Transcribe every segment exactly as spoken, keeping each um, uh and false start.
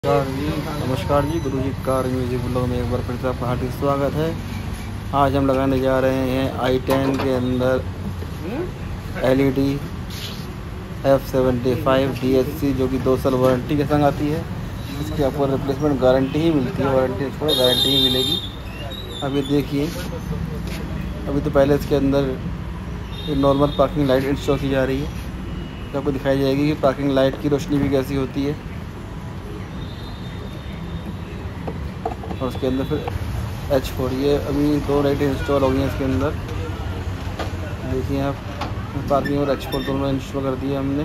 नमस्कार जी नमस्कार जी गुरु जी car music blog में एक बार फिर से आपका हार्दिक स्वागत है। आज हम लगाने जा रहे हैं आई टेन के अंदर L E D F seventy five D H C, जो कि दो साल वारंटी के संग आती है। इसकी आपको रिप्लेसमेंट गारंटी ही मिलती है, वारंटी छोड़ो गारंटी ही मिलेगी। अभी देखिए, अभी तो पहले इसके अंदर नॉर्मल पार्किंग लाइट इंस्टॉल की जा रही है, तो आपको दिखाई जाएगी कि पार्किंग लाइट की रोशनी भी कैसी होती है। और उसके अंदर फिर एच फोर, ये अभी दो लाइटें इंस्टॉल हो गई हैं इसके अंदर। देखिए आप, पार्किंग और एच फोर दोनों इंस्टॉल कर दिए हमने।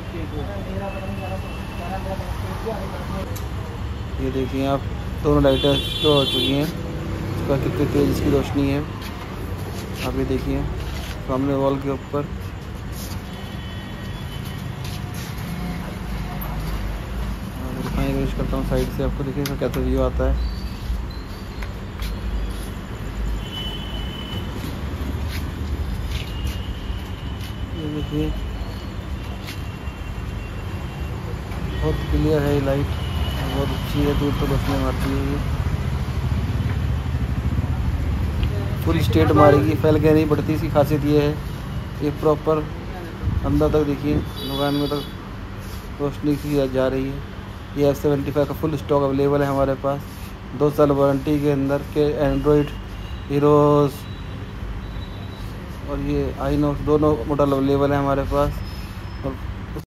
ये देखिए आप, दोनों लाइटें इंस्टॉल हो चुकी हैं। इसका कितनी तेज़ इसकी रोशनी है आप ये देखिए सामने वॉल के ऊपर। दिखाने की कोशिश करता हूँ साइड से, आपको देखिए इसका कैसा व्यू आता है। देखिए बहुत क्लियर है ये लाइट, बहुत अच्छी है, दूर तक रोशनी मारती है। ये फुल स्टेट मारेगी, फैल के नहीं बढ़ती। इसकी खासियत ये है, ये प्रॉपर अंदर तक देखिए दुकान में तक रोशनी सी जा रही है। ये एफ सेवेंटी फाइव का फुल स्टॉक अवेलेबल है हमारे पास, दो साल वारंटी के अंदर के एंड्रॉयड, हीरोज और ये आईनॉक्स दोनों मॉडल अवेलेबल है हमारे पास। और